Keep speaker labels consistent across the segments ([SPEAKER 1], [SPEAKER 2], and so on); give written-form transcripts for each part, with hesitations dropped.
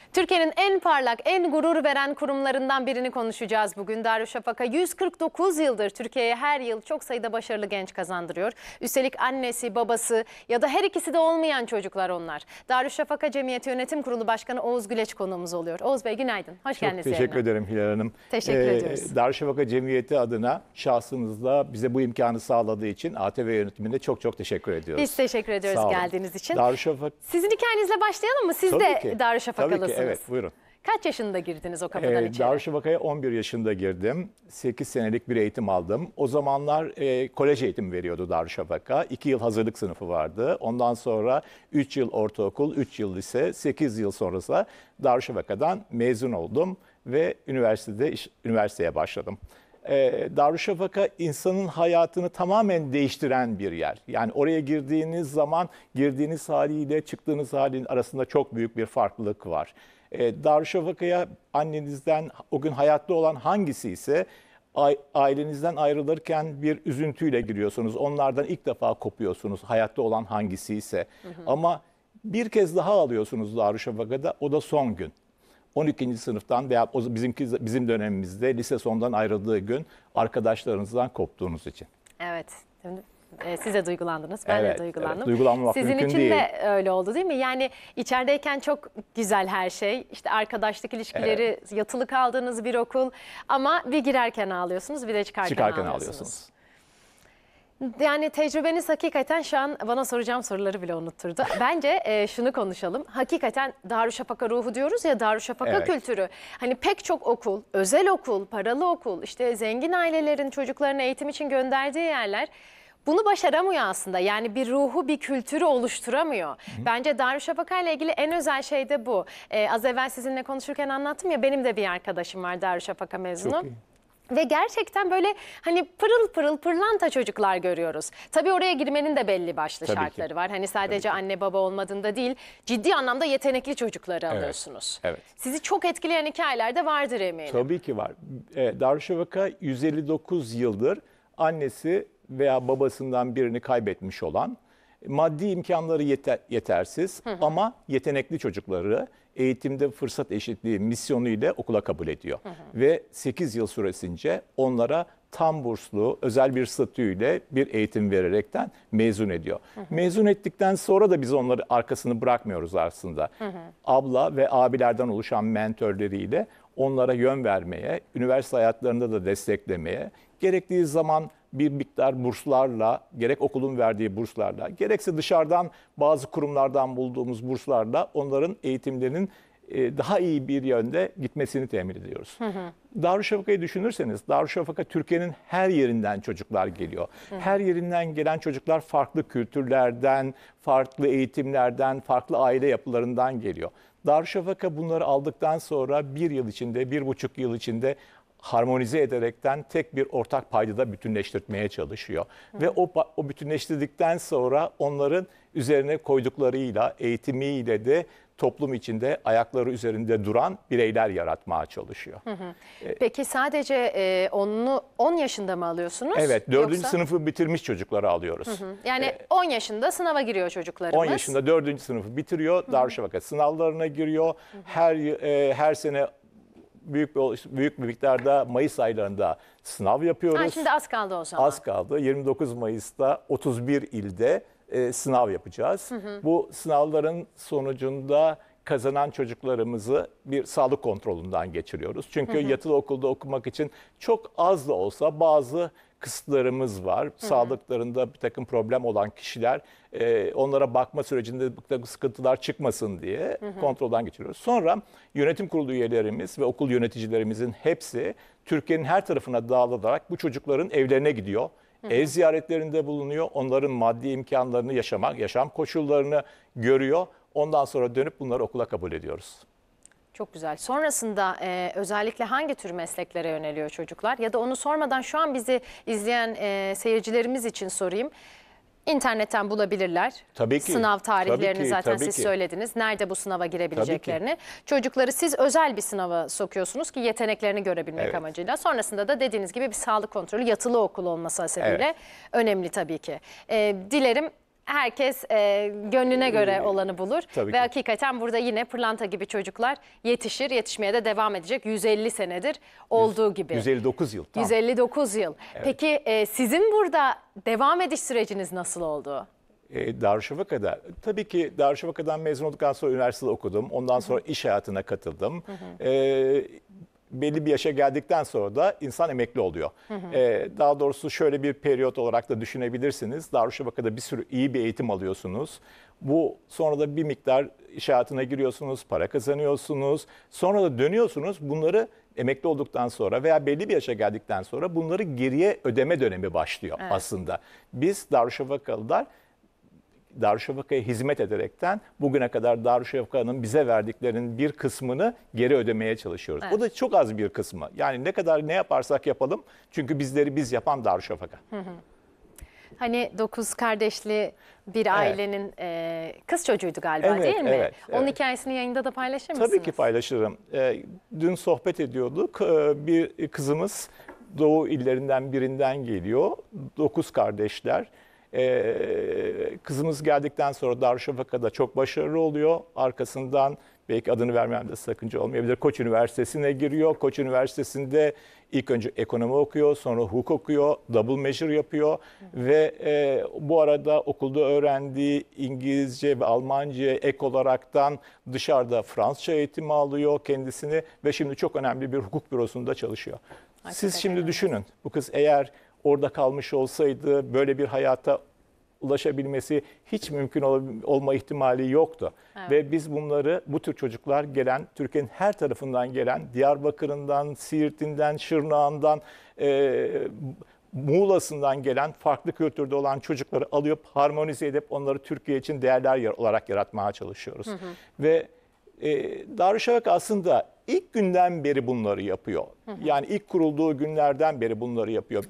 [SPEAKER 1] Türkiye'nin en parlak, en gurur veren kurumlarından birini konuşacağız bugün. Darüşşafaka 149 yıldır Türkiye'ye her yıl çok sayıda başarılı genç kazandırıyor. Üstelik annesi, babası ya da her ikisi de olmayan çocuklar onlar. Darüşşafaka Cemiyeti Yönetim Kurulu Başkanı Oğuz Güleç konuğumuz oluyor. Oğuz Bey günaydın. Hoş geldiniz.
[SPEAKER 2] Çok teşekkür ederim Hilal Hanım.
[SPEAKER 1] Teşekkür ediyoruz.
[SPEAKER 2] Darüşşafaka Cemiyeti adına şahsınızla bize bu imkanı sağladığı için ATV yönetiminde çok teşekkür ediyoruz.
[SPEAKER 1] Biz teşekkür ediyoruz geldiğiniz için.
[SPEAKER 2] Darüşşafaka...
[SPEAKER 1] Sizin hikayenizle başlayalım mı? Siz de Darüşşafakalısınız.
[SPEAKER 2] Tabii ki, evet, buyurun.
[SPEAKER 1] Kaç yaşında girdiniz o kapıdan içeri?
[SPEAKER 2] Darüşşafaka'ya 11 yaşında girdim. 8 senelik bir eğitim aldım. O zamanlar kolej eğitimi veriyordu Darüşşafaka. 2 yıl hazırlık sınıfı vardı. Ondan sonra 3 yıl ortaokul, 3 yıl lise, 8 yıl sonrası Darüşşafaka'dan mezun oldum ve üniversiteye başladım. Darüşşafaka insanın hayatını tamamen değiştiren bir yer. Yani oraya girdiğiniz zaman girdiğiniz haliyle çıktığınız halin arasında çok büyük bir farklılık var. Darüşşafaka'ya annenizden o gün hayatta olan hangisi ise ailenizden ayrılırken bir üzüntüyle giriyorsunuz. Onlardan ilk defa kopuyorsunuz hayatta olan hangisi ise. Ama bir kez daha alıyorsunuz Darüşşafaka'da, o da son gün. 12. sınıftan veya bizim dönemimizde lise sondan ayrıldığı gün arkadaşlarınızdan koptuğunuz için.
[SPEAKER 1] Evet. Siz de duygulandınız, ben de duygulandım.
[SPEAKER 2] Evet, duygulanmamak
[SPEAKER 1] Sizin
[SPEAKER 2] mümkün
[SPEAKER 1] için
[SPEAKER 2] değil.
[SPEAKER 1] de öyle oldu değil mi? Yani içerideyken çok güzel her şey. İşte arkadaşlık ilişkileri, yatılı kaldığınız bir okul. Ama bir girerken ağlıyorsunuz, bir de çıkarken ağlıyorsunuz. Yani tecrübeniz hakikaten şu an bana soracağım soruları bile unutturdu. Bence şunu konuşalım. Hakikaten Darüşşafaka ruhu diyoruz ya, Darüşşafaka kültürü. Hani pek çok okul, özel okul, paralı okul, işte zengin ailelerin çocuklarını eğitim için gönderdiği yerler bunu başaramıyor aslında. Yani bir ruhu, bir kültürü oluşturamıyor. Bence Darüşşafaka ile ilgili en özel şey de bu. Az evvel sizinle konuşurken anlattım ya, benim de bir arkadaşım var Darüşşafaka mezunu.
[SPEAKER 2] Çok iyi.
[SPEAKER 1] Ve gerçekten böyle hani pırıl pırıl pırlanta çocuklar görüyoruz. Tabii oraya girmenin de belli başlı şartları var. Hani sadece anne baba olmadığında değil, ciddi anlamda yetenekli çocukları alıyorsunuz.
[SPEAKER 2] Evet.
[SPEAKER 1] Sizi çok etkileyen hikayeler de vardır eminim.
[SPEAKER 2] Tabii ki var. Darüşşafaka 159 yıldır annesi veya babasından birini kaybetmiş olan, maddi imkanları yetersiz ama yetenekli çocukları eğitimde fırsat eşitliği misyonu ile okula kabul ediyor. Ve 8 yıl süresince onlara tam burslu, özel bir statüyle bir eğitim vererekten mezun ediyor. Mezun ettikten sonra da biz onları arkasını bırakmıyoruz aslında. Abla ve abilerden oluşan mentörleriyle onlara yön vermeye, üniversite hayatlarında da desteklemeye, gerektiği zaman bir miktar burslarla, gerek okulun verdiği burslarla, gerekse dışarıdan bazı kurumlardan bulduğumuz burslarla onların eğitimlerinin daha iyi bir yönde gitmesini temin ediyoruz. Darüşşafaka'yı düşünürseniz, Darüşşafaka Türkiye'nin her yerinden çocuklar geliyor. Her yerinden gelen çocuklar farklı kültürlerden, farklı eğitimlerden, farklı aile yapılarından geliyor. Darüşşafaka bunları aldıktan sonra 1 yıl içinde, 1,5 yıl içinde harmonize ederekten tek bir ortak paydada bütünleştirmeye çalışıyor. Ve o bütünleştirdikten sonra onların üzerine koyduklarıyla, eğitimiyle de toplum içinde ayakları üzerinde duran bireyler yaratmaya çalışıyor.
[SPEAKER 1] Peki sadece 10 yaşında mı alıyorsunuz?
[SPEAKER 2] Evet, 4. sınıfı bitirmiş çocukları alıyoruz.
[SPEAKER 1] Yani 10 yaşında sınava giriyor çocuklarımız.
[SPEAKER 2] 10 yaşında 4. sınıfı bitiriyor, Darüşşafaka sınavlarına giriyor. Her sene büyük bir miktarda Mayıs aylarında sınav yapıyoruz.
[SPEAKER 1] Şimdi az kaldı o zaman.
[SPEAKER 2] Az kaldı. 29 Mayıs'ta 31 ilde sınav yapacağız. Bu sınavların sonucunda kazanan çocuklarımızı bir sağlık kontrolünden geçiriyoruz. Çünkü yatılı okulda okumak için çok az da olsa bazı kısıtlarımız var. Sağlıklarında bir takım problem olan kişiler, onlara bakma sürecinde bir takım sıkıntılar çıkmasın diye kontrolden geçiriyoruz. Sonra yönetim kurulu üyelerimiz ve okul yöneticilerimizin hepsi Türkiye'nin her tarafına dağılarak bu çocukların evlerine gidiyor. Ev ziyaretlerinde bulunuyor. Onların maddi imkanlarını yaşam koşullarını görüyor. Ondan sonra dönüp bunları okula kabul ediyoruz.
[SPEAKER 1] Çok güzel. Sonrasında özellikle hangi tür mesleklere yöneliyor çocuklar? Ya da onu sormadan şu an bizi izleyen seyircilerimiz için sorayım. İnternetten bulabilirler.
[SPEAKER 2] Tabii ki.
[SPEAKER 1] Sınav tarihlerini zaten
[SPEAKER 2] tabii
[SPEAKER 1] siz
[SPEAKER 2] ki
[SPEAKER 1] söylediniz. Nerede bu sınava girebileceklerini. Çocukları siz özel bir sınava sokuyorsunuz ki yeteneklerini görebilmek amacıyla. Sonrasında da dediğiniz gibi bir sağlık kontrolü, yatılı okul olması hasebiyle önemli tabii ki. Dilerim herkes gönlüne göre olanı bulur.
[SPEAKER 2] Tabii
[SPEAKER 1] Ve
[SPEAKER 2] ki.
[SPEAKER 1] hakikaten burada yine pırlanta gibi çocuklar yetişir, yetişmeye de devam edecek 150 senedir olduğu gibi.
[SPEAKER 2] 159 yıl. Tam.
[SPEAKER 1] 159 yıl. Peki sizin burada devam ediş süreciniz nasıl oldu?
[SPEAKER 2] Darüşşafaka'da, tabii ki Darüşşafaka'dan mezun olduktan sonra üniversitede okudum. Ondan sonra iş hayatına katıldım. Belli bir yaşa geldikten sonra da insan emekli oluyor. Daha doğrusu şöyle bir periyot olarak da düşünebilirsiniz. Darüşşafaka'da bir sürü iyi bir eğitim alıyorsunuz. Bu sonra da bir miktar iş hayatına giriyorsunuz, para kazanıyorsunuz. Sonra da dönüyorsunuz. Bunları emekli olduktan sonra veya belli bir yaşa geldikten sonra bunları geriye ödeme dönemi başlıyor aslında. Biz Darüşşafakalılar Darüşşafaka'ya hizmet ederekten bugüne kadar Darüşşafaka'nın bize verdiklerinin bir kısmını geri ödemeye çalışıyoruz.
[SPEAKER 1] Evet.
[SPEAKER 2] O da çok az bir kısmı. Yani ne kadar ne yaparsak yapalım çünkü bizleri biz yapan Darüşşafaka.
[SPEAKER 1] Hani 9 kardeşli bir ailenin kız çocuğuydu galiba,
[SPEAKER 2] Evet,
[SPEAKER 1] değil mi?
[SPEAKER 2] evet,
[SPEAKER 1] Onun
[SPEAKER 2] evet.
[SPEAKER 1] hikayesini yayında da paylaşır mısınız?
[SPEAKER 2] Tabii ki paylaşırım. Dün sohbet ediyorduk. Bir kızımız Doğu illerinden birinden geliyor. 9 kardeşler. Kızımız geldikten sonra Darüşşafaka'da çok başarılı oluyor. Arkasından belki adını vermemde sakınca olmayabilir. Koç Üniversitesi'ne giriyor. Koç Üniversitesi'nde ilk önce ekonomi okuyor, sonra hukuk okuyor, double major yapıyor ve bu arada okulda öğrendiği İngilizce ve Almanca ek olaraktan dışarıda Fransızca eğitimi alıyor kendisini ve şimdi çok önemli bir hukuk bürosunda çalışıyor. Siz şimdi düşünün, bu kız eğer orada kalmış olsaydı böyle bir hayata ulaşabilmesi hiç mümkün olma ihtimali yoktu.
[SPEAKER 1] Evet.
[SPEAKER 2] Ve biz bunları, bu tür çocuklar gelen, Türkiye'nin her tarafından gelen, Diyarbakır'ından, Siirt'inden, Şırnak'ından, Muğla'sından gelen farklı kültürde olan çocukları alıp harmonize edip onları Türkiye için değerler olarak yaratmaya çalışıyoruz. Ve Darüşşafaka aslında ilk günden beri bunları yapıyor. Yani ilk kurulduğu günlerden beri bunları yapıyor.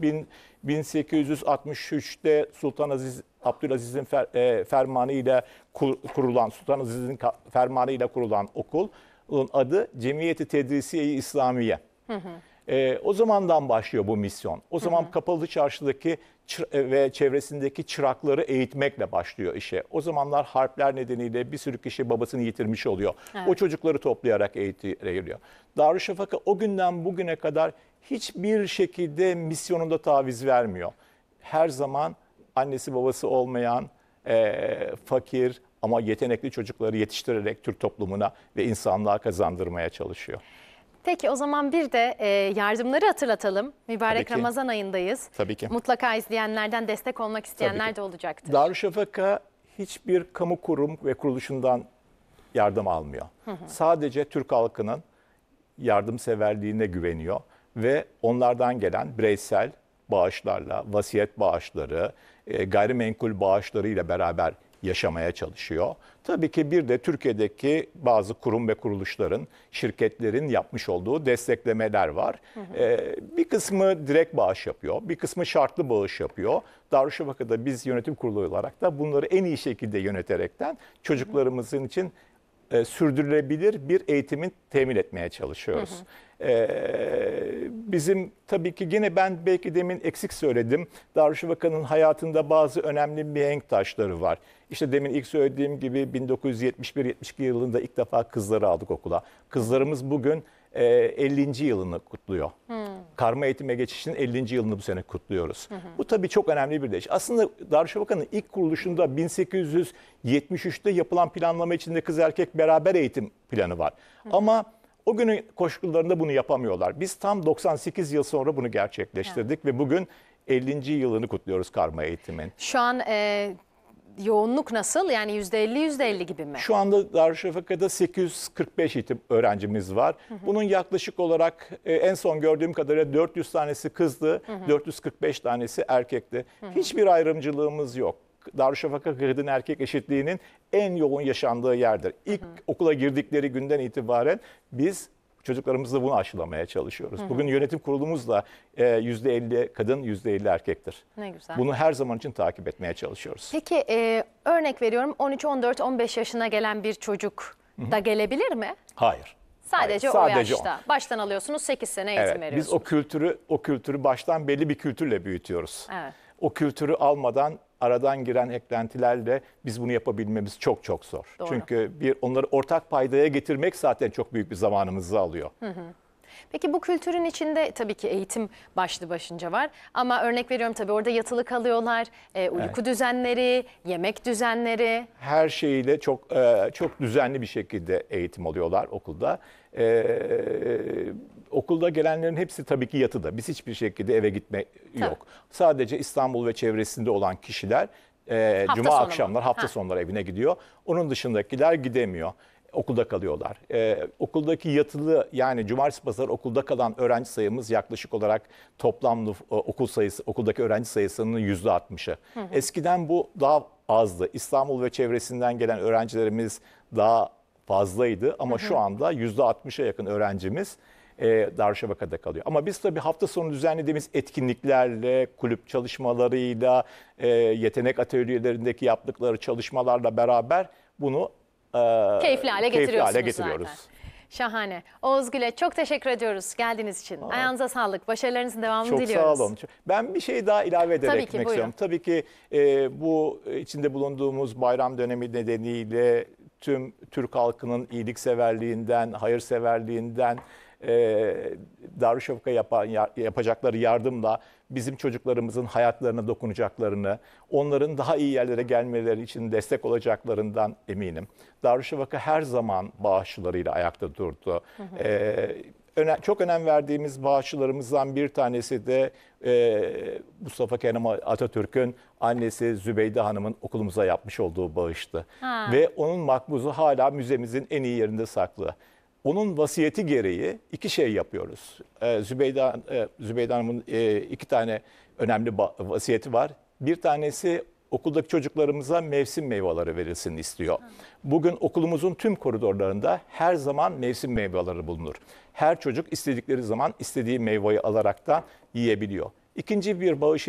[SPEAKER 2] 1863'te Abdülaziz'in fermanıyla kurulan, Sultan Aziz'in fermanıyla kurulan okulun adı Cemiyeti Tedrisiye-i İslamiye. O zamandan başlıyor bu misyon. O zaman Kapalı Çarşı'daki ve çevresindeki çırakları eğitmekle başlıyor işe. O zamanlar harpler nedeniyle bir sürü kişi babasını yitirmiş oluyor.
[SPEAKER 1] Evet.
[SPEAKER 2] O çocukları toplayarak eğitiliyor. Darüşşafaka o günden bugüne kadar hiçbir şekilde misyonunda taviz vermiyor. Her zaman annesi babası olmayan, fakir ama yetenekli çocukları yetiştirerek Türk toplumuna ve insanlığa kazandırmaya çalışıyor.
[SPEAKER 1] Peki o zaman bir de yardımları hatırlatalım. Mübarek
[SPEAKER 2] Tabii ki.
[SPEAKER 1] Ramazan ayındayız.
[SPEAKER 2] Tabii ki.
[SPEAKER 1] Mutlaka izleyenlerden destek olmak isteyenler
[SPEAKER 2] Tabii ki.
[SPEAKER 1] de olacaktır.
[SPEAKER 2] Darüşşafaka hiçbir kamu kurum ve kuruluşundan yardım almıyor. Sadece Türk halkının yardımseverliğine güveniyor ve onlardan gelen bireysel bağışlarla, vasiyet bağışları, gayrimenkul bağışlarıyla beraber yaşamaya çalışıyor. Tabii ki bir de Türkiye'deki bazı kurum ve kuruluşların, şirketlerin yapmış olduğu desteklemeler var. Bir kısmı direkt bağış yapıyor, bir kısmı şartlı bağış yapıyor. Darüşşafaka'da biz yönetim kurulu olarak da bunları en iyi şekilde yöneterekten çocuklarımızın için sürdürülebilir bir eğitimin temin etmeye çalışıyoruz. Bizim tabii ki yine ben belki demin eksik söyledim. Darüşşafaka'nın hayatında bazı önemli mihenk taşları var. İşte demin ilk söylediğim gibi 1971-72 yılında ilk defa kızları aldık okula. Kızlarımız bugün 50. yılını kutluyor. Karma eğitime geçişinin 50. yılını bu sene kutluyoruz. Bu tabii çok önemli bir değiş. Aslında Darüşşafaka'nın ilk kuruluşunda 1873'te yapılan planlama içinde kız erkek beraber eğitim planı var. Ama o günün koşullarında bunu yapamıyorlar. Biz tam 98 yıl sonra bunu gerçekleştirdik ve bugün 50. yılını kutluyoruz karma eğitimin.
[SPEAKER 1] Şu an yoğunluk nasıl? Yani %50 gibi mi?
[SPEAKER 2] Şu anda Darüşşafaka'da 845 eğitim öğrencimiz var. Bunun yaklaşık olarak en son gördüğüm kadarıyla 400 tanesi kızdı, 445 tanesi erkekti. Hiçbir ayrımcılığımız yok. Darüşşafaka kadın erkek eşitliğinin en yoğun yaşandığı yerdir. İlk okula girdikleri günden itibaren biz çocuklarımızla bunu aşılamaya çalışıyoruz. Bugün yönetim kurulumuz da %50 kadın, %50 erkektir.
[SPEAKER 1] Ne güzel.
[SPEAKER 2] Bunu her zaman için takip etmeye çalışıyoruz.
[SPEAKER 1] Peki örnek veriyorum 13, 14, 15 yaşına gelen bir çocuk da gelebilir mi?
[SPEAKER 2] Hayır.
[SPEAKER 1] Sadece
[SPEAKER 2] Hayır,
[SPEAKER 1] o
[SPEAKER 2] sadece
[SPEAKER 1] yaşta. Baştan alıyorsunuz 8 sene eğitim
[SPEAKER 2] Evet,
[SPEAKER 1] veriyorsunuz.
[SPEAKER 2] biz o kültürü baştan belli bir kültürle büyütüyoruz.
[SPEAKER 1] Evet.
[SPEAKER 2] O kültürü almadan aradan giren eklentilerle biz bunu yapabilmemiz çok çok zor.
[SPEAKER 1] Doğru.
[SPEAKER 2] Çünkü onları ortak paydaya getirmek zaten çok büyük bir zamanımızı alıyor.
[SPEAKER 1] Peki bu kültürün içinde tabii ki eğitim başlı başınca var. Ama örnek veriyorum tabii orada yatılı kalıyorlar, uyku düzenleri, yemek düzenleri.
[SPEAKER 2] Her şeyiyle çok düzenli bir şekilde eğitim alıyorlar okulda. Okulda gelenlerin hepsi tabii ki yatıda. Biz hiçbir şekilde eve gitme yok. Sadece İstanbul ve çevresinde olan kişiler cuma akşamlar, hafta sonları evine gidiyor. Onun dışındakiler gidemiyor. Okulda kalıyorlar. Okuldaki yatılı yani cumartesi pazarı okulda kalan öğrenci sayımız yaklaşık olarak toplamlı okuldaki öğrenci sayısının %60'ı. Eskiden bu daha azdı. İstanbul ve çevresinden gelen öğrencilerimiz daha fazlaydı ama şu anda %60'a yakın öğrencimiz Darüşşafaka'da kalıyor. Ama biz tabii hafta sonu düzenlediğimiz etkinliklerle, kulüp çalışmalarıyla, yetenek atölyelerindeki yaptıkları çalışmalarla beraber bunu
[SPEAKER 1] Keyifli hale getiriyoruz.
[SPEAKER 2] Zaten.
[SPEAKER 1] Şahane. Oğuz Gül'e çok teşekkür ediyoruz geldiğiniz için. Ayağınıza sağlık. Başarılarınızın devamını diliyoruz.
[SPEAKER 2] Çok sağ olun. Ben bir şey daha ilave ederek
[SPEAKER 1] Tabii ki,
[SPEAKER 2] istiyorum. Tabii ki bu içinde bulunduğumuz bayram dönemi nedeniyle tüm Türk halkının iyilikseverliğinden, hayırseverliğinden, Darüşşafaka yapacakları yardımla bizim çocuklarımızın hayatlarına dokunacaklarını, onların daha iyi yerlere gelmeleri için destek olacaklarından eminim. Darüşşafaka her zaman bağışçılarıyla ayakta durdu. Çok önem verdiğimiz bağışçılarımızdan bir tanesi de Mustafa Kemal Atatürk'ün annesi Zübeyde Hanım'ın okulumuza yapmış olduğu bağıştı. Ve onun makbuzu hala müzemizin en iyi yerinde saklı. Onun vasiyeti gereği iki şey yapıyoruz. Zübeyde Hanım'ın iki tane önemli vasiyeti var. Bir tanesi okuldaki çocuklarımıza mevsim meyveleri verilsin istiyor. Bugün okulumuzun tüm koridorlarında her zaman mevsim meyveleri bulunur. Her çocuk istedikleri zaman istediği meyveyi alarak da yiyebiliyor. İkinci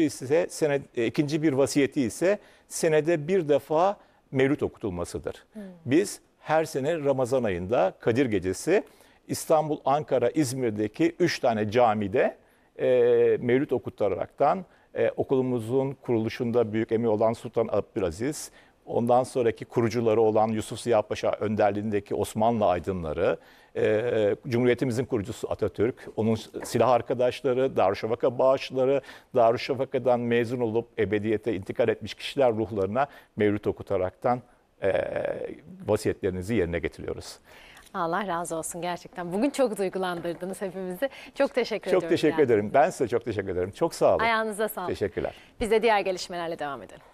[SPEAKER 2] bir vasiyeti ise senede bir defa mevlüt okutulmasıdır. Biz her sene Ramazan ayında Kadir Gecesi İstanbul, Ankara, İzmir'deki 3 tane camide mevlüt okutaraktan okulumuzun kuruluşunda büyük emeği olan Sultan Abdülaziz, ondan sonraki kurucuları olan Yusuf Ziya Paşa önderliğindeki Osmanlı aydınları, Cumhuriyetimizin kurucusu Atatürk, onun silah arkadaşları, Darüşşafaka bağışçıları, Darüşşafaka'dan mezun olup ebediyete intikal etmiş kişiler ruhlarına mevlüt okutaraktan vasiyetlerinizi yerine getiriyoruz.
[SPEAKER 1] Allah razı olsun gerçekten. Bugün çok duygulandırdınız hepimizi. Çok teşekkür ediyorum.
[SPEAKER 2] Çok teşekkür ederim. Ben size çok teşekkür ederim. Çok sağ olun.
[SPEAKER 1] Ayağınıza sağlık.
[SPEAKER 2] Teşekkürler.
[SPEAKER 1] Biz de diğer gelişmelerle devam edelim.